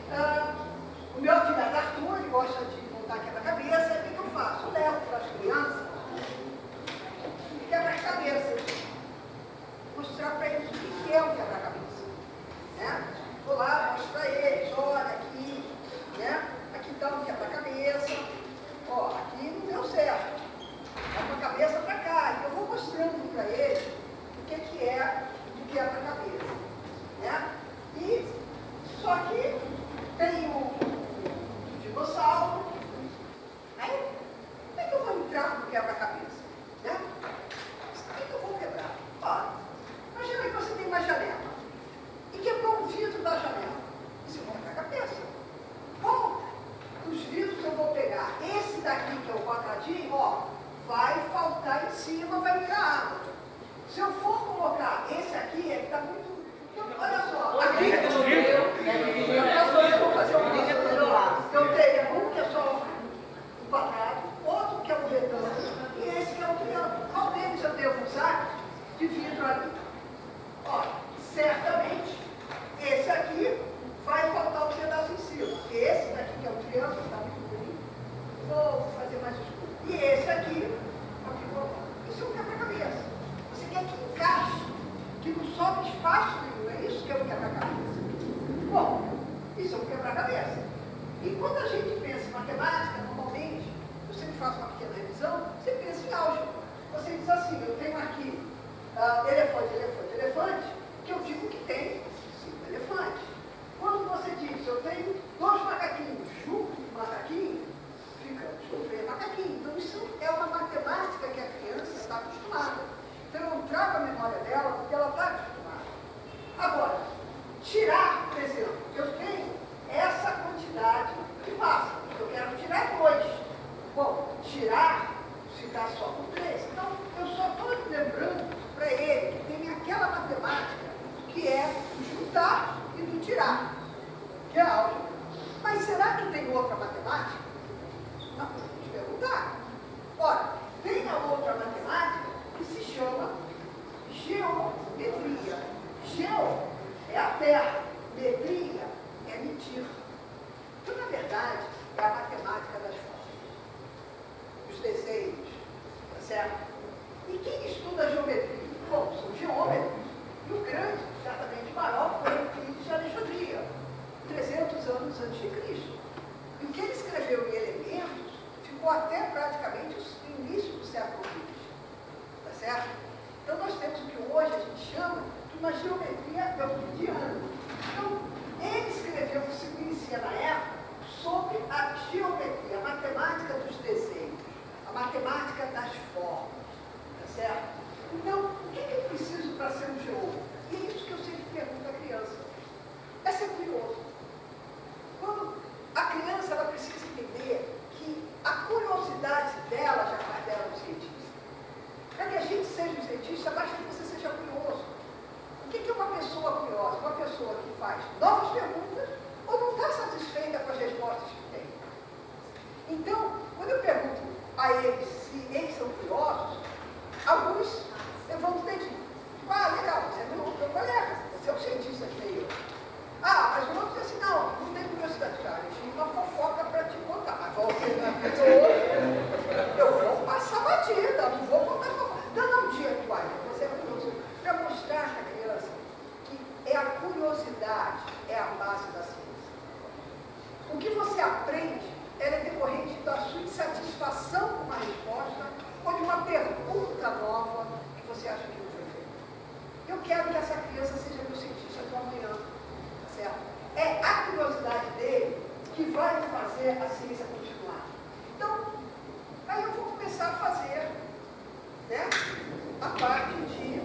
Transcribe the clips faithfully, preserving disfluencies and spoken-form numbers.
Ah, o meu afilhado Arthur, ele gosta de montar quebra-cabeça, e o que eu faço? Eu levo para as crianças quebra-cabeças, mostrar para eles o que é um quebra-cabeça. Né? Vou lá, mostro para eles, olha aqui, né? Aqui está um quebra-cabeça, ó, aqui não deu certo, está com a cabeça para cá, então eu vou mostrando para eles o que, que é o quebra-cabeça. Né? E só que tem o, o dinossauro, aí como é que eu vou entrar no quebra-cabeça? Né? O que eu vou quebrar? Olha, imagina que você tem uma janela e quebrou um vidro da janela. Você vai quebrar a cabeça. Qual dos vidros eu vou pegar? Esse daqui, que é o quadradinho, ó, vai faltar em cima, vai virar água. Se eu for colocar esse aqui, é que está muito... Olha só, aqui eu vou fazer um vídeo. Eu tenho um que é só um quadrado, outro que é um retângulo e esse que é um triângulo. Qual deles eu devo usar de vidro ali? Olha, certamente esse aqui vai faltar um pedaço em cima. Esse daqui que é um triângulo, está muito bonito. Vou fazer mais escuro. E esse aqui, isso é um quebra-cabeça. Você quer que encaixe, que não sobe espaço nenhum. É isso que é um quebra-cabeça. Bom, isso é um quebra-cabeça. E quando a gente pensa em matemática, normalmente, eu sempre faço uma pequena revisão, você pensa em álgebra. Você diz assim, eu tenho aqui uh, elefante, elefante, elefante, que eu digo que tem cinco elefantes. Quando você diz, eu tenho dois macaquinhos, junto de macaquinho, fica três macaquinhos. Então isso é uma matemática que a criança está acostumada. Então eu trago a memória dela porque ela está acostumada. Agora, tirar, por exemplo, eu tenho essa quantidade de massa, eu quero tirar dois. Bom, tirar, ficar só com três. Então, eu só estou lembrando para ele que tem aquela matemática que é do juntar e do tirar, que é a álgebra. Mas será que tem outra matemática? Não, vamos perguntar. Ora, tem a outra matemática que se chama geometria. Geo é a terra, metria é medir. Então, na verdade, é a matemática das formas, os desenhos, tá certo? E quem estuda geometria? Bom, são geômetros. E o grande, certamente maior, foi Euclides de Alexandria, trezentos anos antes de Cristo. E o que ele escreveu em elementos ficou até praticamente o início do século vinte. Tá certo? Então, nós temos o que hoje a gente chama de uma geometria euclidiana. Então, ele escreveu o que se conhecia na época sobre a geometria, a matemática dos desenhos, a matemática das formas, tá certo? Então, o que eu preciso para ser um geógrafo? E é isso que eu sempre pergunto à criança. É ser curioso. Quando a criança ela precisa entender que a curiosidade dela já faz dela um cientista. Para que a gente seja um cientista, basta que você seja curioso. O que é uma pessoa curiosa? Uma pessoa que faz novas perguntas ou não está satisfeita com as respostas que tem. Então, quando eu pergunto a eles se eles são curiosos, alguns levantam o dedinho. Ah, legal, você é meu, meu colega, você é um cientista que nem eu. Ah, mas o outro diz assim, não, não tem curiosidade, cara, eu tinha uma fofoca para te contar. Mas você não é curioso, eu vou passar batida, não vou contar fofoca. Não, não, dia atual, você é curioso. Para mostrar para a criança que é a curiosidade, é a base da ciência. O que você aprende é decorrente da sua insatisfação com uma resposta ou de uma pergunta nova que você acha que não foi feita. Eu quero que essa criança seja meu cientista do amanhã, tá certo? É a curiosidade dele que vai fazer a ciência continuar. Então, aí eu vou começar a fazer, né, a parte de,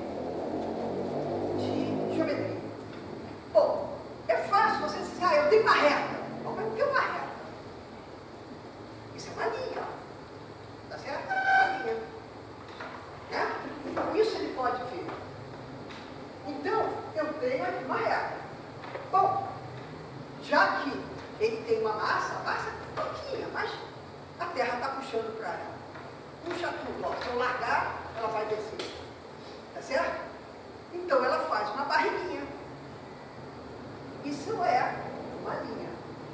de geometria. Bom, é fácil você dizer, ah, eu tenho uma reta. Bom, mas o que é uma reta? Isso é uma linha, tá certo? É uma linha. Né? Isso ele pode ver. Então, eu tenho aqui uma reta. Bom, já que ele tem uma massa, a massa é pouquinha, mas a Terra está puxando para ela. Puxa tudo, ó. Se eu largar, ela vai descer. Tá certo? Então ela faz uma barriguinha. Isso é uma linha.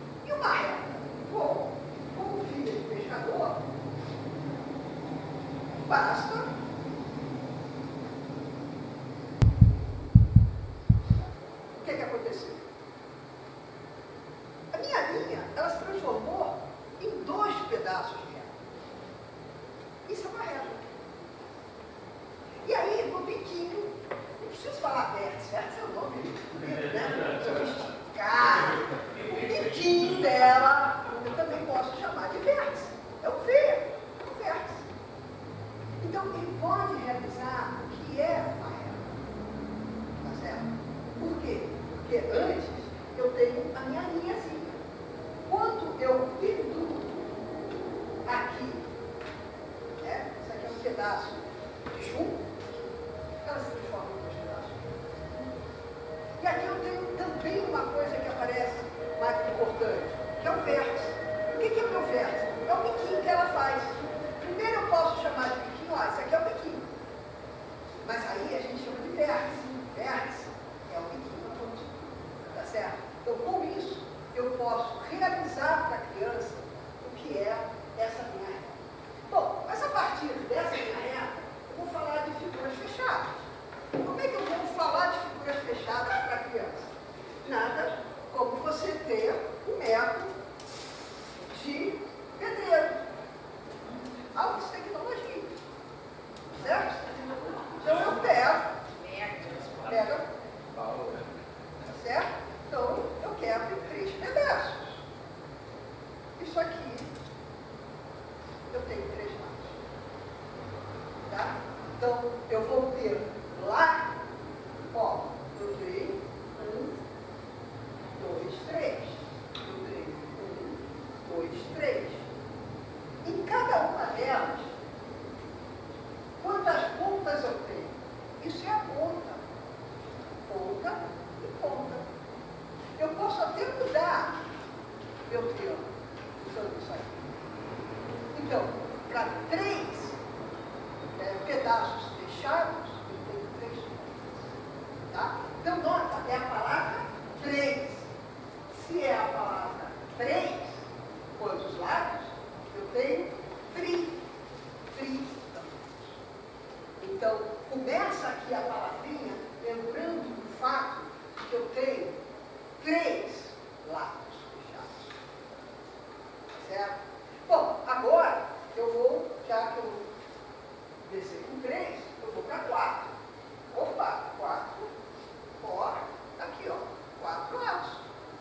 galinha, ela se transformou em dois pedaços de ela. Isso é uma regra. E aí, no biquinho, não preciso falar vértice, vértice é o nome, né? Sofisticado. O biquinho dela, eu também posso chamar de vértice. É o V, é o vértice. Então, ele pode realizar o que é uma regra. Tá certo? Por quê? Porque antes eu tenho a minha linhazinha. Quando eu penduro aqui, né? Isso aqui é um pedaço de chumbo, ela se transforma em dois pedaços. E aqui eu tenho também uma coisa que aparece mais importante, que é o vértice. O que é o meu vértice? É o biquinho que ela faz. Primeiro eu posso chamar de biquinho, ó, isso aqui é o biquinho. Mas aí a gente chama de vértice. Vértice é o biquinho da pontinha. Tá certo? Então, com isso, eu posso realizar para a criança o que é essa linha reta. Bom, mas a partir dessa linha reta, eu vou falar de figuras fechadas. Como é que eu vou falar de figuras fechadas para a criança? Nada como você ter um método de pedreiro. Algo de tecnologia. Certo? Então eu pego, pega, tá certo? Então eu quebro em três pedaços. Isso aqui, eu tenho três lados. Tá? Então eu vou ter lá, ó, eu dei um, dois, três. Eu dei um, dois, três. Em cada uma delas, quantas pontas eu tenho? Isso é a ponta. Ponta e ponta. Eu posso até mudar meu triângulo usando isso aqui. Então, para três é, pedaços fechados, eu tenho três pontas. Tá? Então, nota, é a palavra três. Se é a palavra três, quantos lados? Eu tenho tri. Tri. Então, começa aqui a palavrinha, lembrando do fato de que eu tenho três lados fechados. Certo? Bom, agora eu vou, já que eu desci com três, eu vou para quatro. Opa, quatro. Ó, aqui, ó, quatro lados.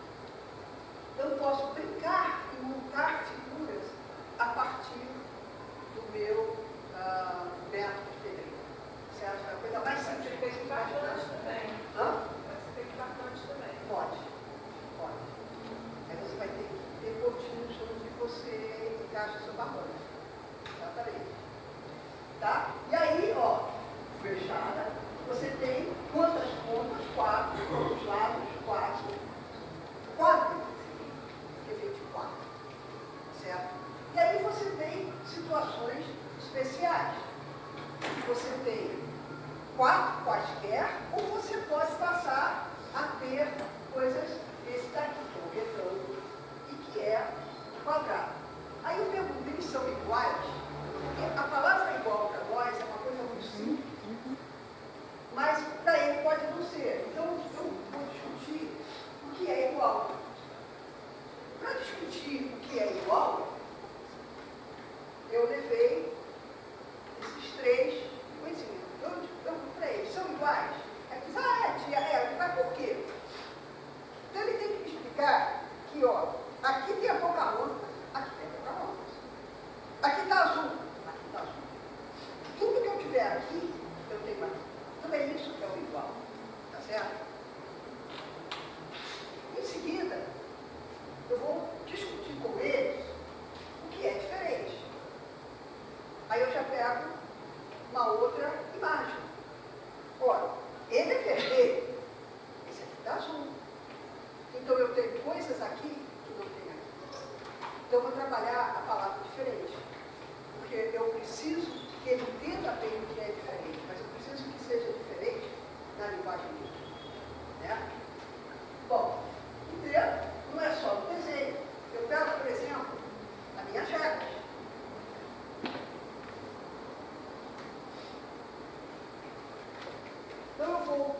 Eu posso brincar e montar figuras a partir do meu uh, método de pedreiro. Certo? É a coisa mais simples que você pode fazer também. Hã? Pode ser feito bastante também. Pode. Pode. Aí você vai ter que ter pontinhos onde você encaixa o seu barbante. Exatamente. Tá? E aí, ó, fechada, você tem quantas pontas? Quatro. Os lados, quatro. Quatro. Porque vinte e quatro. Certo? E aí você tem situações especiais. Você tem quatro quaisquer, ou você pode passar a ter coisas desse daqui, que é um retângulo, e que é quadrado. Aí eu pergunto, eles são iguais? Porque a palavra igual para nós é uma coisa muito simples, mas para ele pode não ser. Então eu vou discutir o que é igual. Para discutir o que é igual, eu levei esses três coisinhas. Eu pergunto para eles, são iguais? Aí diz, ah, é, tia, é, mas por quê? Então ele tem que me explicar que, ó, aqui tem a Pocahontas, aqui tem a Pocahontas. Aqui está azul, aqui está azul. Tudo que eu tiver aqui, eu tenho aqui. Então é isso que é o igual. Tá certo? Em seguida, eu vou discutir com eles o que é diferente. Aí eu já pego uma outra imagem. Olha, ele é vermelho, esse aqui está azul. Então eu tenho coisas aqui que não tem aqui. Então eu vou trabalhar a palavra diferente. Porque eu preciso que ele entenda bem o que é diferente, mas eu preciso que seja diferente na linguagem dele. Né? Bom, entender não é só no desenho. Eu pego, por exemplo, as minhas regras. Então eu vou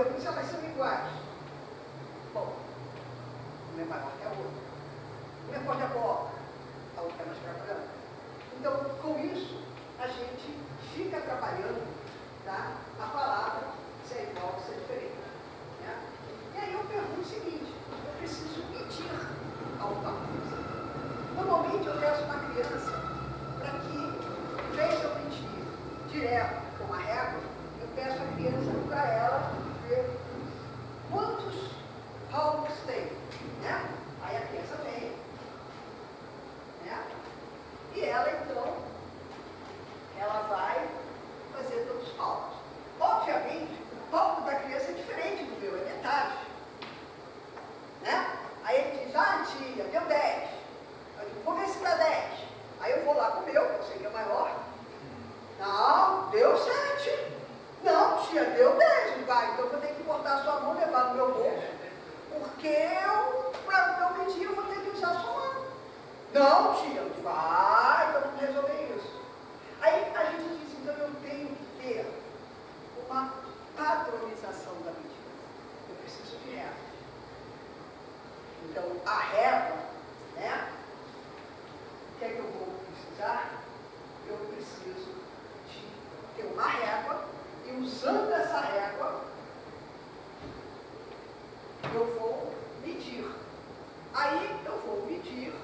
pergunto se elas são iguais. Bom, um é maior que a outra. Um é cor de bola, a outra é mais branca. Então, com isso, a gente fica trabalhando, tá, a palavra, se é igual, se é diferente. Né? E aí eu pergunto o seguinte, eu preciso medir alguma coisa. Normalmente eu peço uma criança para que, em vez de eu medir direto com a régua, eu peço a criança para ela ver quantos palmos tem. Né? Aí a criança vem. Né? E ela, então, ela vai fazer todos os palmos. Obviamente, o palmo da criança é diferente do meu, é metade. Né? Aí ele diz, ah, tia, deu dez. Eu digo, vou ver se dá dez. Aí eu vou lá com o meu, que eu sei que é maior. Não, deu sete. Não, tia, deu dez. Eu digo, ah, então eu vou ter que cortar a sua mão e levar no meu bolso. Porque eu, para não medir, eu vou ter que usar a sua mão. Não, tia. Eu digo, ah, então vamos resolver isso. Aí a gente diz, então eu tenho que ter uma padronização da medida. Eu preciso de régua. Então, a régua, né? O que é que eu vou precisar? Eu preciso de ter uma régua e, usando essa régua, eu vou medir. Aí eu vou medir.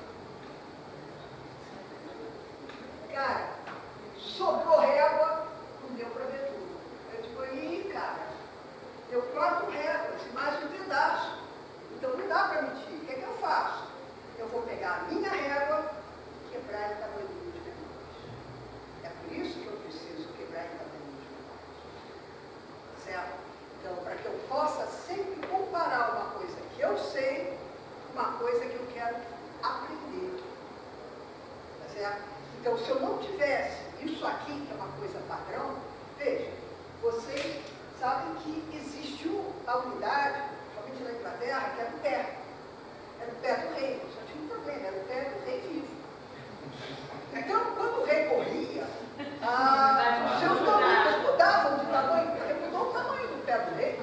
Cara, sobrou régua, não deu para ver tudo. Eu digo, aí, cara, deu quatro réguas e mais um pedaço. Então não dá para medir. O que é que eu faço? Eu vou pegar a minha régua e quebrar em tamanhos menores. É por isso que eu preciso quebrar em tamanhos menores. Certo? Então, para que eu possa sempre comparar uma coisa que eu sei com uma coisa que eu quero aprender. Tá certo? Então, se eu não tivesse isso aqui, que é uma coisa padrão, veja, vocês sabem que existiu a unidade, somente na Inglaterra, que era o pé. Era o pé do rei, só tinha um problema, era o pé do rei vivo. Então, quando o rei corria, ah, os seus tamanhos mudavam de tamanho, porque mudou o tamanho do pé do rei.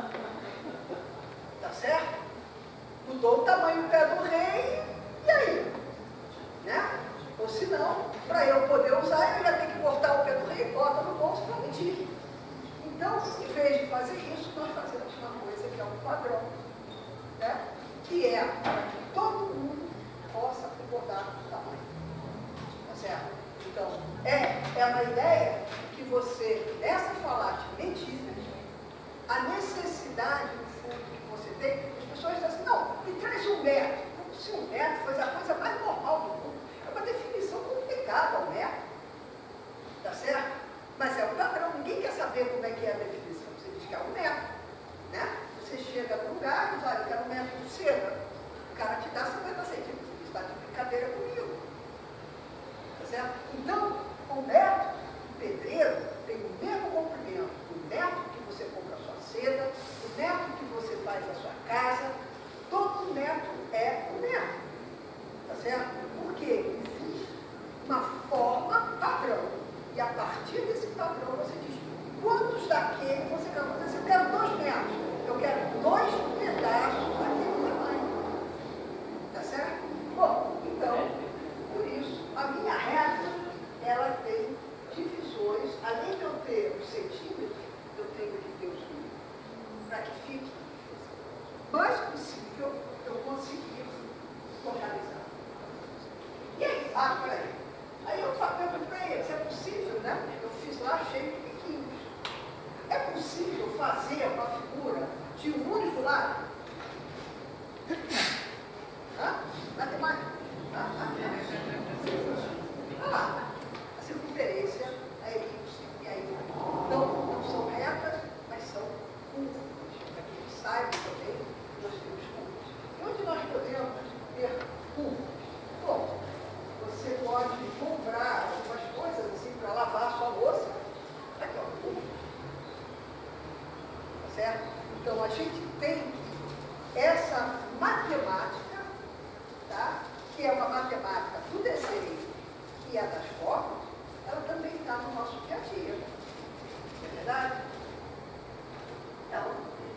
Tá certo? Mudou o tamanho do pé do rei, e aí? Né? Ou se não, para eu poder usar, eu ia ter que cortar o pé do rei e bota no bolso para medir. Então, em vez de fazer isso, nós fazemos uma coisa que é um padrão, né? Que é para que todo mundo possa concordar com o tamanho. Tá certo? Então, é, é uma ideia que você começa a falar de medidas, a necessidade do fundo que você tem. As pessoas dizem assim, não, me traz um metro. Como se um metro fosse a coisa mais normal do mundo. É uma definição complicada ao metro. Tá certo? Mas é um padrão. Ninguém quer saber como é que é a definição. Você diz que é um metro. Né? Você chega num lugar e diz, olha, eu quero um metro de seda. O cara te dá cinquenta centímetros. Você está de brincadeira comigo. Tá certo? Então, o metro, o pedreiro, tem o mesmo comprimento. O metro que você compra a sua seda, o metro que você faz a sua casa, todo metro é um metro. Tá certo? Porque existe uma forma padrão. E a partir desse padrão você diz, quantos daquele você quer fazer? Eu quero dois metros. Eu quero dois pedaços daquele tamanho. Tá certo? Bom, então, por isso, a minha régua, ela tem divisores. Além de eu ter os centímetros, eu tenho que ter os milímetros. Para que fique o mais possível eu conseguir localizar. E aí, ah, peraí. Aí eu pergunto para eles, é possível, né? Eu fiz lá cheio de biquinhos. É possível fazer uma figura de um único lado? Hã? Matemática? Ah, ah, a circunferência, a elipse e a elipse. Não, não são retas, mas são curvas. Para que eles saibam também, nós temos curvas. E onde nós podemos ter curvas? Bom, você pode comprar algumas coisas assim para lavar a sua louça. Aqui, ó, curva. Tá certo? Então a gente tem essa matemática, tá? Que é uma matemática do desenho e a das formas, ela também está no nosso dia a dia. Não é verdade? Então,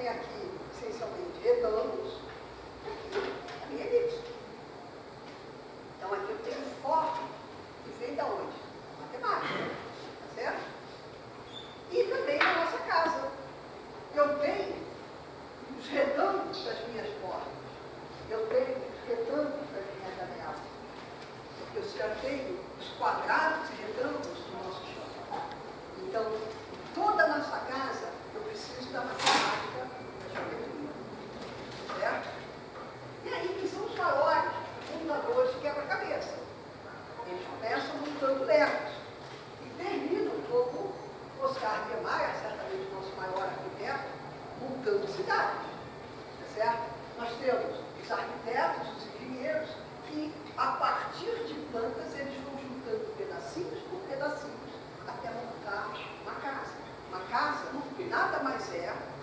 tem aqui, essencialmente, retângulos, aqui a minha elipse. Então aqui eu tenho forma que vem da onde? Matemática, tá certo? E também na nossa casa. Eu tenho os retângulos das minhas portas. Eu tenho os retângulos das minhas janelas. Porque eu já tenho os quadrados e retângulos do nosso chão. Então, toda a nossa casa, eu preciso da matemática da geometria. Certo? E aí, que são os valores fundadores de quebra-cabeça? Eles começam montando legos e terminam como Oscar Niemeyer, certamente o nosso maior arquiteto, montando cidades. Tá certo? Nós temos os arquitetos, os engenheiros, que a partir de plantas eles vão juntando pedacinhos por pedacinhos até montar uma casa. Uma casa nada mais é